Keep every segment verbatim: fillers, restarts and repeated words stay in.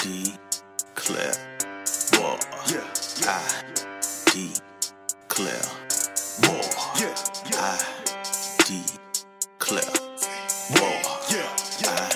declare war. I declare war. I declare war. I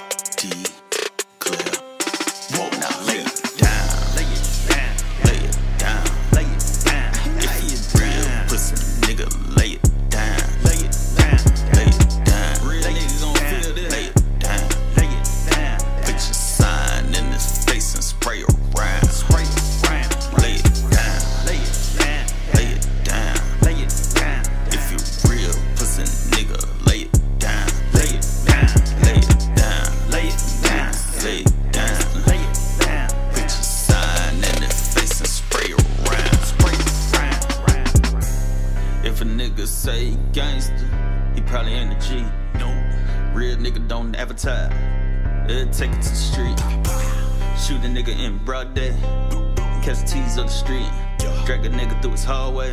declare war. Now lay it down, lay it down, lay it down, lay it down. If you real pussy nigga, lay it down, lay it down, lay it down. Real niggas gon' feel this. Lay it down, lay it down. Put your sign in his face and spray around, spray around. Lay it down, lay it down, lay it down, lay it down. If you real pussy nigga, lay it down, lay it down, lay it down, lay it down, lay it down, lay it down. Put your sign in his face and spray around, spray around. If a nigga say gangster, he probably ain't a G. No, real nigga don't advertise. They'll take it to the street. Shoot a nigga in broad day. Catch the T's on the street. Drag a nigga through his hallway.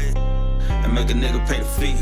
And make a nigga pay the fee.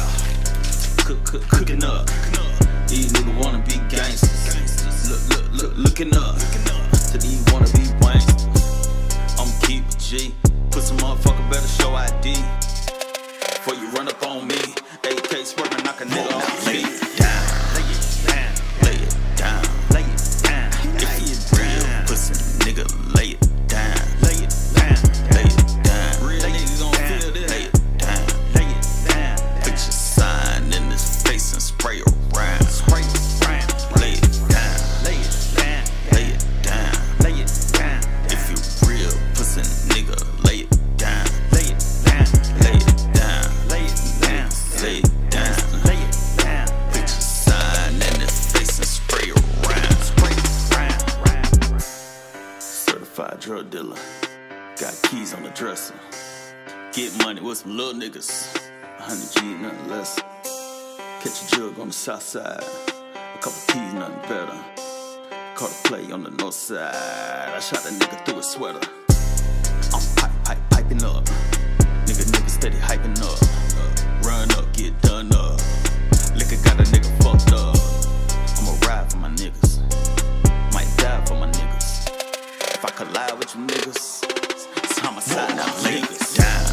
Cook, cook, cooking up. These niggas wanna be gangsters. Look, look, look, looking up. To these wanna be wanksters. I'ma keep it G. Put some motherfucker better show I D. Before you run up on me. A K swerving, knock a nigga off his feet. Lay it down, lay it down, lay it down. If you real pussy nigga, lay it down, lay it down, lay it down. Real niggas gon' feel this. Lay it down, lay it down. Put your sign in his face and spray around, spray around. Lay it down, lay it down, lay it down, lay it down. If you real pussy nigga, lay it down, lay it down, lay it down, lay it down, lay it down, lay it down. Put your sign in his face and spray around, spray around. Certified drug dealer, got keys on the dresser. Get money with some little niggas, a hundred G, nothing less. Catch a jug on the south side, a couple P's, nothing better. Caught a play on the north side, I shot a nigga through his sweater. I'm pipe, pipe, piping up. Nigga, nigga steady hyping up. Uh, run up, get done up. Liquor got a nigga fucked up. I'ma ride for my niggas. Might die for my niggas. If I collide with you niggas, it's homicide. Now lay it down.